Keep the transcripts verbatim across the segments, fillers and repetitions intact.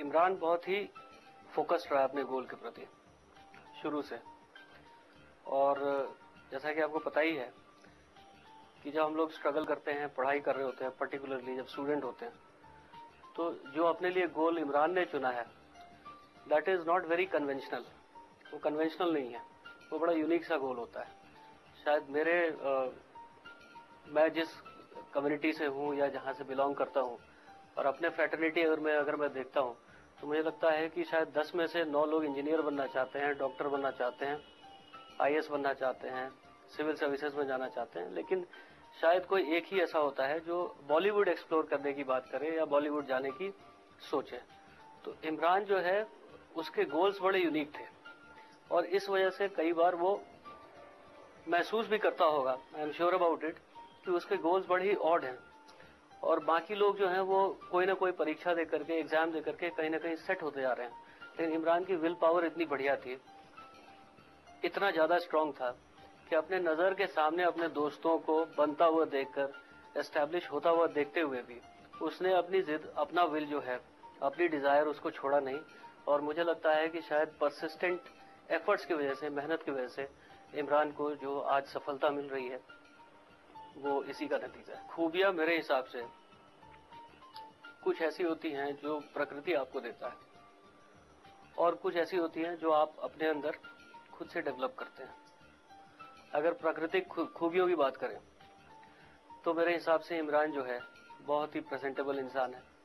इमरान बहुत ही फोकस्ड रहा अपने गोल के प्रति शुरू से। और जैसा कि आपको पता ही है कि जब हम लोग स्ट्रगल करते हैं, पढ़ाई कर रहे होते हैं, पर्टिकुलरली जब स्टूडेंट होते हैं, तो जो अपने लिए गोल इमरान ने चुना है that is not very conventional. वो कन्वेंशनल नहीं है, वो बड़ा यूनिक सा गोल होता है। शायद मेरे आ, मैं जिस कम्युनिटी से हूँ या जहाँ से बिलोंग करता हूँ और अपने फ्रेटर्निटी अगर मैं अगर मैं देखता हूँ तो मुझे लगता है कि शायद दस में से नौ लोग इंजीनियर बनना चाहते हैं, डॉक्टर बनना चाहते हैं, आई ए एस बनना चाहते हैं, सिविल सर्विसेज में जाना चाहते हैं, लेकिन शायद कोई एक ही ऐसा होता है जो बॉलीवुड एक्सप्लोर करने की बात करे या बॉलीवुड जाने की सोचे। तो इमरान जो है उसके गोल्स बड़े यूनिक थे और इस वजह से कई बार वो महसूस भी करता होगा, I am sure about it, कि उसके गोल्स बड़े ही ऑड हैं और बाकी लोग जो हैं वो कोई ना कोई परीक्षा दे करके, एग्जाम दे करके कहीं ना कहीं सेट होते जा रहे हैं। लेकिन इमरान की विल पावर इतनी बढ़िया थी, इतना ज्यादा स्ट्रांग था कि अपने नजर के सामने अपने दोस्तों को बनता हुआ देखकर, एस्टैब्लिश होता हुआ देखते हुए भी उसने अपनी जिद, अपना विल जो है, अपनी डिजायर उसको छोड़ा नहीं। और मुझे लगता है कि शायद परसिस्टेंट एफर्ट्स की वजह से, मेहनत की वजह से इमरान को जो आज सफलता मिल रही है वो इसी का नतीजा है। खूबियां मेरे हिसाब से कुछ ऐसी होती हैं जो प्रकृति आपको देता है और कुछ ऐसी होती हैं जो आप अपने अंदर खुद से डेवलप करते हैं। अगर प्राकृतिक खूबियों की बात करें तो मेरे हिसाब से इमरान जो है बहुत ही प्रेजेंटेबल इंसान है,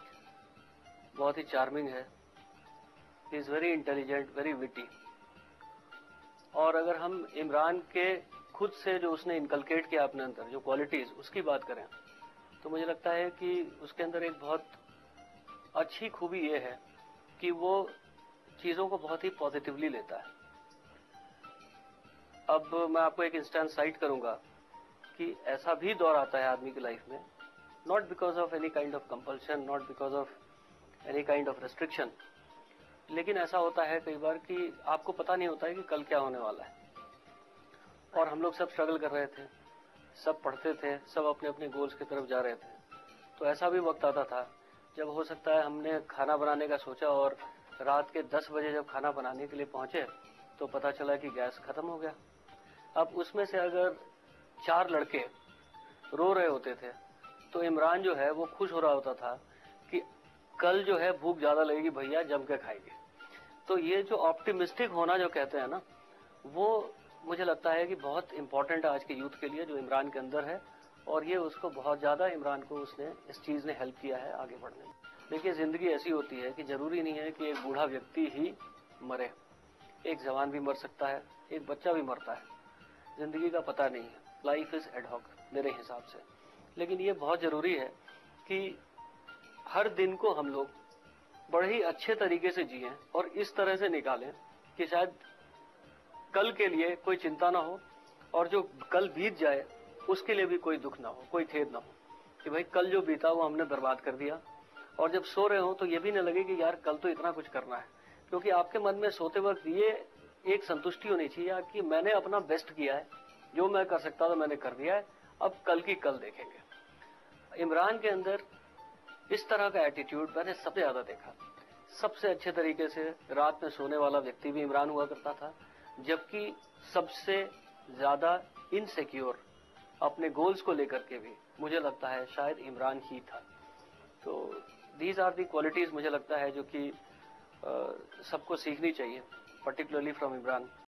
बहुत ही चार्मिंग है, he is very intelligent, very witty. और अगर हम इमरान के खुद से जो उसने इनकलकेट किया अपने अंदर जो क्वालिटीज, उसकी बात करें तो मुझे लगता है कि उसके अंदर एक बहुत अच्छी खूबी ये है कि वो चीजों को बहुत ही पॉजिटिवली लेता है। अब मैं आपको एक इंस्टेंस साइट करूंगा कि ऐसा भी दौर आता है आदमी की लाइफ में, not because of any kind of compulsion, not because of any kind of restriction, लेकिन ऐसा होता है कई बार कि आपको पता नहीं होता है कि कल क्या होने वाला है। और हम लोग सब स्ट्रगल कर रहे थे, सब पढ़ते थे, सब अपने अपने गोल्स की तरफ जा रहे थे। तो ऐसा भी वक्त आता था जब हो सकता है हमने खाना बनाने का सोचा और रात के दस बजे जब खाना बनाने के लिए पहुंचे तो पता चला कि गैस खत्म हो गया। अब उसमें से अगर चार लड़के रो रहे होते थे तो इमरान जो है वो खुश हो रहा होता था कि कल जो है भूख ज्यादा लगेगी भैया, जम के खाएंगे। तो ये जो ऑप्टिमिस्टिक होना जो कहते हैं ना, वो मुझे लगता है कि बहुत इंपॉर्टेंट है आज के यूथ के लिए, जो इमरान के अंदर है। और ये उसको बहुत ज्यादा, इमरान को उसने इस चीज ने हेल्प किया है आगे बढ़ने में। देखिए जिंदगी ऐसी होती है कि जरूरी नहीं है कि एक बूढ़ा व्यक्ति ही मरे, एक जवान भी मर सकता है, एक बच्चा भी मरता है, जिंदगी का पता नहीं है। लाइफ इज एड हॉक मेरे हिसाब से। लेकिन ये बहुत जरूरी है कि हर दिन को हम लोग बड़े ही अच्छे तरीके से जिएं और इस तरह से निकालें कि शायद कल के लिए कोई चिंता ना हो और जो कल बीत जाए उसके लिए भी कोई दुख ना हो, कोई खेद ना हो कि भाई कल जो बीता वो हमने बर्बाद कर दिया। और जब सो रहे हो तो ये भी न लगे कि यार कल तो इतना कुछ करना है, क्योंकि आपके मन में सोते वक्त ये एक संतुष्टि होनी चाहिए कि मैंने अपना बेस्ट किया है, जो मैं कर सकता था मैंने कर दिया है, अब कल की कल देखेंगे। इमरान के अंदर इस तरह का एटीट्यूड मैंने सबसे ज्यादा देखा। सबसे अच्छे तरीके से रात में सोने वाला व्यक्ति भी इमरान हुआ करता था, जबकि सबसे ज्यादा इनसिक्योर अपने गोल्स को लेकर के भी मुझे लगता है शायद इमरान ही था। तो दीज आर दी क्वालिटीज मुझे लगता है जो कि सबको सीखनी चाहिए, पर्टिकुलरली फ्रॉम इमरान।